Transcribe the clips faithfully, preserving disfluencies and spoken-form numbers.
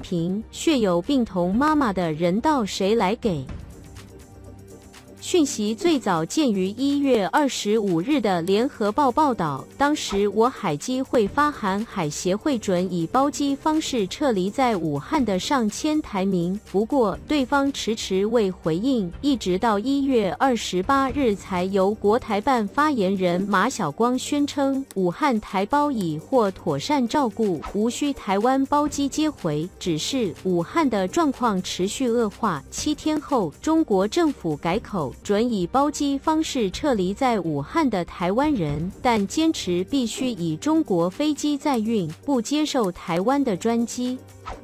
评：血友病童妈妈的人道谁来给？讯息最早见于一月二十五日的联合报报道，当时我海基会发函海协会准以包机方式撤离在武汉的上千台民，不过对方迟迟未回应，一直到一月二十八日才由国台办发言人马晓光宣称，武汉台胞已获妥善照顾，无需台湾包机接回，只是武汉的状况持续恶化。七天后，中国政府改口，准以包机方式撤离在武汉的台湾人，但坚持必须以中国飞机载运，不接受台湾的专机。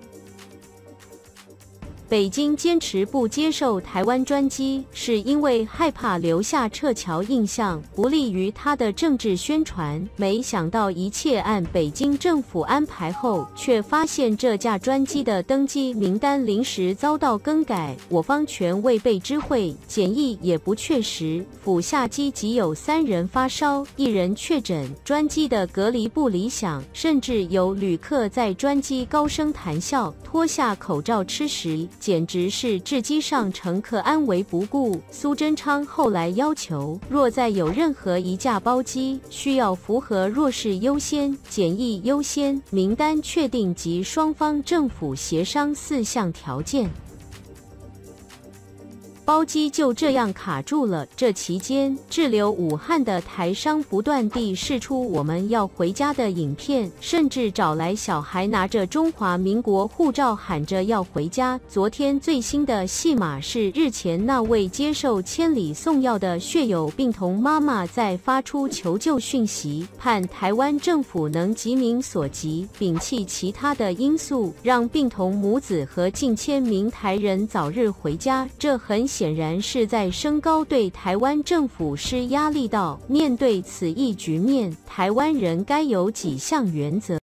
北京坚持不接受台湾专机，是因为害怕留下撤侨印象，不利于他的政治宣传。没想到一切按北京政府安排后，却发现这架专机的登机名单临时遭到更改，我方全未被知会，检疫也不确实。府下机即有三人发烧，一人确诊，专机的隔离不理想，甚至有旅客在专机高声谈笑，脱下口罩吃食。简直是置机上乘客安危不顾。苏贞昌后来要求，若再有任何一架包机需要符合弱势优先、检疫优先、名单确定及双方政府协商四项条件，包机就这样卡住了。这期间，滞留武汉的台商不断地释出我们要回家的影片，甚至找来小孩拿着中华民国护照喊着要回家。昨天最新的戏码是，日前那位接受千里送药的血友病童妈妈在发出求救讯息，盼台湾政府能急民所急，摒弃其他的因素，让病童母子和近千名台人早日回家。这很显然是在升高对台湾政府施压力道。面对此一局面，台湾人该有几项原则。